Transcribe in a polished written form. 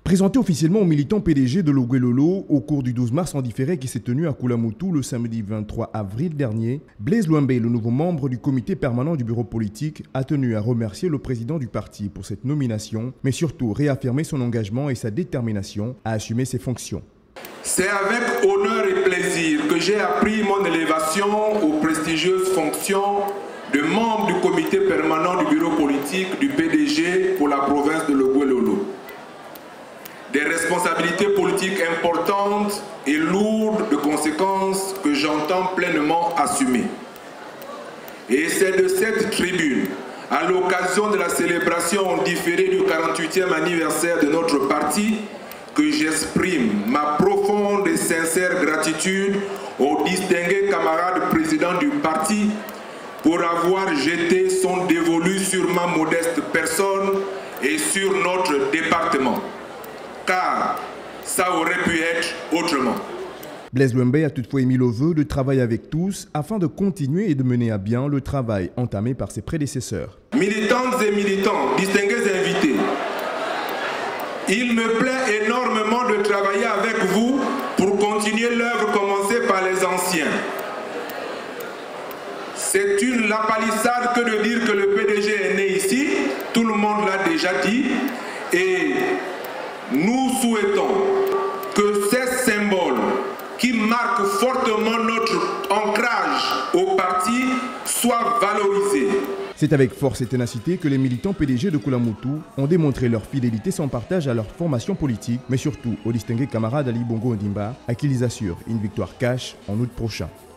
Présenté officiellement aux militants PDG de Logoué-Lolo au cours du 12 mars en différé qui s'est tenu à Koulamoutou le samedi 23 avril dernier, Blaise Louembe, le nouveau membre du comité permanent du bureau politique, a tenu à remercier le président du parti pour cette nomination, mais surtout réaffirmer son engagement et sa détermination à assumer ses fonctions. C'est avec honneur et plaisir que j'ai appris mon élévation aux prestigieuses fonctions de membre du comité permanent du bureau politique du PDG pour la province de Logoué-Lolo. Des responsabilités politiques importantes et lourdes de conséquences que j'entends pleinement assumer. Et c'est de cette tribune, à l'occasion de la célébration différée du 48e anniversaire de notre parti, que j'exprime ma profonde et sincère gratitude au distingué camarade président du parti pour avoir jeté son dévolu sur ma modeste personne et sur notre département. Car ça aurait pu être autrement. Blaise Louembe a toutefois émis le vœu de travailler avec tous afin de continuer et de mener à bien le travail entamé par ses prédécesseurs. Militantes et militants, distingués invités, il me plaît énormément de travailler avec vous pour continuer l'œuvre commencée par les anciens. C'est une lapalissade que de dire que le PDG est né ici, tout le monde l'a déjà dit, et nous souhaitons que ces symboles qui marquent fortement notre ancrage au parti soient valorisés. C'est avec force et ténacité que les militants PDG de Koulamoutou ont démontré leur fidélité sans partage à leur formation politique, mais surtout au distingué camarade Ali Bongo Ondimba, à qui ils assurent une victoire cash en août prochain.